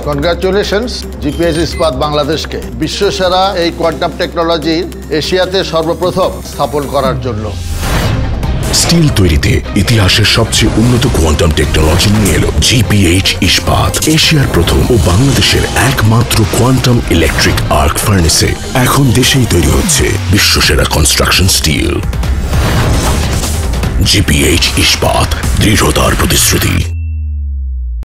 Congratulations GPH ইস্পাত বাংলাদেশকে বিশ্বসেরা এই কোয়ান্টাম টেকনোলজি এশিয়াতে সর্বপ্রথম স্থাপন করার জন্য। স্টিল তৈরিতে ইতিহাসের সবচেয়ে উন্নত কোয়ান্টাম টেকনোলজি নিয়ে এলো জিপিএইচ ইস্পাত। এশিয়ার প্রথম ও বাংলাদেশের একমাত্র কোয়ান্টাম ইলেকট্রিক আর্ক ফার্নেসে এখন দেশেই তৈরি হচ্ছে বিশ্বসেরা কনস্ট্রাকশন স্টিল। জিপিএইচ ইস্পাত, দৃঢ়তার প্রতিশ্রুতি।